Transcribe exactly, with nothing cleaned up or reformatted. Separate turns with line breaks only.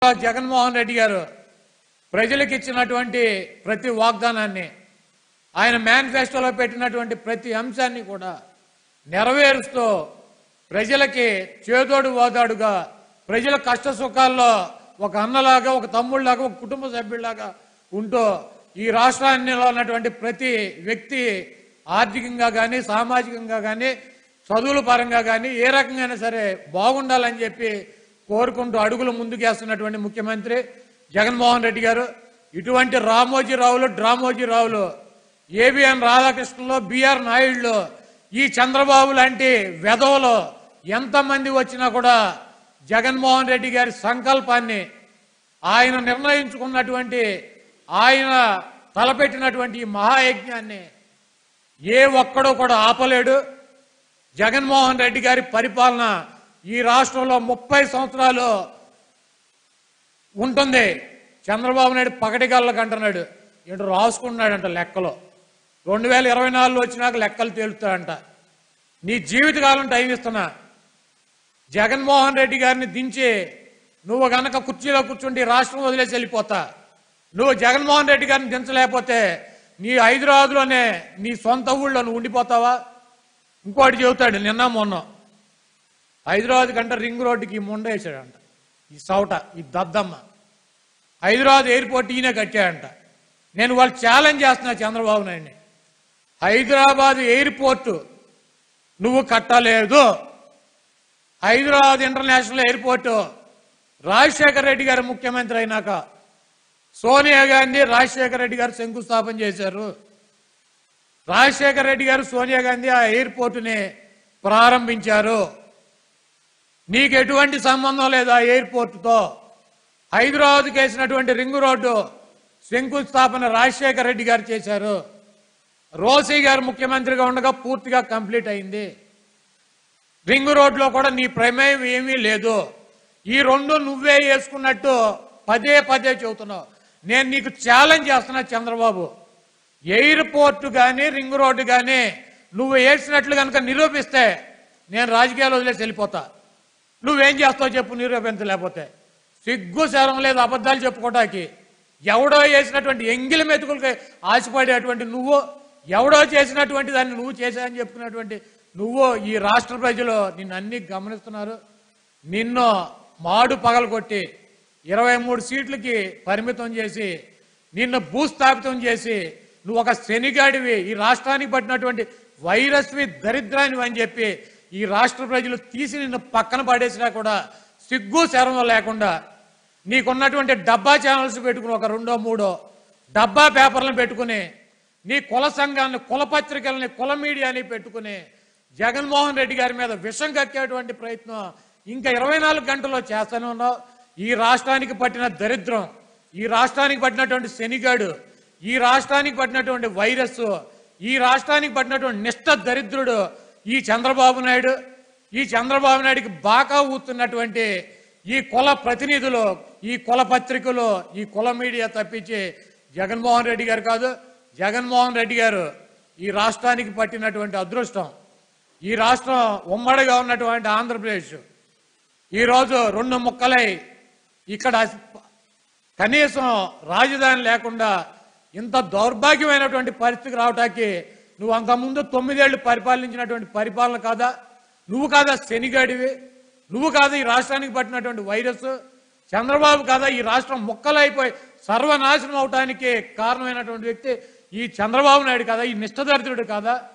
జగన్మోహన్ రెడ్డి గారు ప్రజలకు ఇచ్చినటువంటి ప్రతి వాగ్దానాన్ని ఆయన మేనిఫెస్టోలో పెట్టినటువంటి ప్రతి అంశాన్ని కూడా నెరవేరుస్తూ ప్రజలకి చేదోడు వాదాడుగా ప్రజల కష్ట సుఖాల్లో ఒక అన్నలాగా ఒక తమ్ముళ్లాగా ఒక కుటుంబ సభ్యుల్లాగా ఉంటూ ఈ రాష్ట్రాల్లో ఉన్నటువంటి ప్రతి వ్యక్తి ఆర్థికంగా కానీ సామాజికంగా కానీ చదువుల పరంగా కానీ ఏ రకంగా సరే బాగుండాలని చెప్పి కోరుకుంటూ అడుగులు ముందుకేస్తున్నటువంటి ముఖ్యమంత్రి జగన్మోహన్ రెడ్డి గారు ఇటువంటి రామోజీరావులు డ్రామోజీరావులు ఏబిఎన్ రాధాకృష్ణలో బిఆర్ నాయుడులో ఈ చంద్రబాబు లాంటి వెధవలు ఎంతమంది వచ్చినా కూడా జగన్మోహన్ రెడ్డి గారి సంకల్పాన్ని ఆయన నిర్ణయించుకున్నటువంటి ఆయన తలపెట్టినటువంటి ఈ మహాయజ్ఞాన్ని ఏ ఒక్కడో కూడా ఆపలేడు. జగన్మోహన్ రెడ్డి గారి పరిపాలన ఈ రాష్ట్రంలో ముప్పై సంవత్సరాలు ఉంటుంది. చంద్రబాబు నాయుడు పగటిగళ్ళకు అంటున్నాడు, ఏంటో రాసుకుంటున్నాడంట లెక్కలో. రెండు వేల ఇరవై నాలుగులో వచ్చినాక లెక్కలు తేలుతాడంట. నీ జీవితకాలం టైం ఇస్తున్నా. జగన్మోహన్ రెడ్డి గారిని దించి నువ్వు గనక కుర్చీలో కూర్చుంటే రాష్ట్రం వదిలేసి వెళ్ళిపోతా. నువ్వు జగన్మోహన్ రెడ్డి గారిని దించలేకపోతే నీ హైదరాబాద్లోనే నీ సొంత ఊళ్ళో నువ్వు ఉండిపోతావా? ఇంకోటి చెబుతాడు, నిన్న మొన్న హైదరాబాద్ కంటే రింగ్ రోడ్డుకి ఈ ముండ వేసాడంట, ఈ సౌట, ఈ దద్దమ్మ. హైదరాబాద్ ఎయిర్పోర్ట్ ఈయన కట్టాడంట. నేను వాళ్ళు ఛాలెంజ్ చేస్తున్నా చంద్రబాబు నాయుడిని, హైదరాబాద్ ఎయిర్పోర్టు నువ్వు కట్టలేదు. హైదరాబాద్ ఇంటర్నేషనల్ ఎయిర్పోర్టు రాజశేఖర రెడ్డి గారు ముఖ్యమంత్రి అయినాక సోనియా గాంధీ రాజశేఖర రెడ్డి గారు శంకుస్థాపన చేశారు. రాజశేఖర రెడ్డి గారు సోనియా గాంధీ ఆ ఎయిర్పోర్టుని ప్రారంభించారు. నీకు ఎటువంటి సంబంధం లేదు ఆ ఎయిర్పోర్టుతో. హైదరాబాద్కి వేసినటువంటి రింగ్ రోడ్డు శంకుస్థాపన రాజశేఖర రెడ్డి గారు చేశారు. రోసీ గారు ముఖ్యమంత్రిగా ఉండగా పూర్తిగా కంప్లీట్ అయింది. రింగ్ రోడ్లో కూడా నీ ప్రమేయం ఏమీ లేదు. ఈ రెండు నువ్వే వేసుకున్నట్టు పదే పదే చెబుతున్నావు. నేను నీకు ఛాలెంజ్ చేస్తున్నా చంద్రబాబు, ఎయిర్పోర్టు కానీ రింగ్ రోడ్డు కానీ నువ్వు వేసినట్లు కనుక నిరూపిస్తే నేను రాజకీయాలు వదిలేసి వెళ్ళిపోతా. నువ్వేం చేస్తావు చెప్పు నిరూపించలేకపోతే? సిగ్గు శరం లేదు అబద్ధాలు చెప్పుకోవటానికి. ఎవడో వేసినటువంటి ఎంగిలి మెతుకులకి ఆశపడేటువంటి నువ్వు, ఎవడో చేసినటువంటి దాన్ని నువ్వు చేశావని చెప్పుకున్నటువంటి నువ్వు, ఈ రాష్ట్ర ప్రజలు నిన్ను అన్ని గమనిస్తున్నారు. నిన్ను మాడు పగలగొట్టి ఇరవై మూడు సీట్లకి పరిమితం చేసి నిన్ను భూస్థాపితం చేసి నువ్వు ఒక శనిగాడివి, ఈ రాష్ట్రానికి పట్టినటువంటి వైరస్వి దరిద్రానివి అని చెప్పి ఈ రాష్ట్ర ప్రజలు తీసి నిన్ను పక్కన పడేసినా కూడా సిగ్గు శరం లేకుండా నీకున్నటువంటి డబ్బా ఛానల్స్ పెట్టుకుని ఒక రెండో మూడో డబ్బా పేపర్లను పెట్టుకుని నీ కుల సంఘాన్ని, కుల పత్రికల్ని, కుల మీడియాని పెట్టుకుని జగన్మోహన్ రెడ్డి గారి మీద విషం కక్కేటువంటి ప్రయత్నం ఇంకా ఇరవై నాలుగు గంటల్లో చేస్తూనే ఉన్నావు. ఈ రాష్ట్రానికి పట్టిన దరిద్రం, ఈ రాష్ట్రానికి పట్టినటువంటి శనిగాడు, ఈ రాష్ట్రానికి పట్టినటువంటి వైరస్, ఈ రాష్ట్రానికి పట్టినటువంటి నిష్ఠ దరిద్రుడు ఈ చంద్రబాబు నాయుడు. ఈ చంద్రబాబు నాయుడికి బాగా ఊతున్నటువంటి ఈ కుల ప్రతినిధులు, ఈ కుల పత్రికలు, ఈ కుల మీడియా తప్పించి జగన్మోహన్ రెడ్డి గారు కాదు. జగన్మోహన్ రెడ్డి గారు ఈ రాష్ట్రానికి పట్టినటువంటి అదృష్టం. ఈ రాష్ట్రం ఉమ్మడిగా ఉన్నటువంటి ఆంధ్రప్రదేశ్ ఈరోజు రెండు ముక్కలై ఇక్కడ కనీసం రాజధాని లేకుండా ఇంత దౌర్భాగ్యమైనటువంటి పరిస్థితికి రావటానికి నువ్వు అంతకుముందు తొమ్మిదేళ్లు పరిపాలించినటువంటి పరిపాలన కాదా? నువ్వు కాదా శనిగాడివి? నువ్వు కాదా ఈ రాష్ట్రానికి పట్టినటువంటి వైరస్? చంద్రబాబు కాదా ఈ రాష్ట్రం ముక్కలైపోయి సర్వనాశనం అవటానికి కారణమైనటువంటి వ్యక్తి ఈ చంద్రబాబు నాయుడు కాదా? ఈ నిష్ఠదరిద్రుడు కాదా?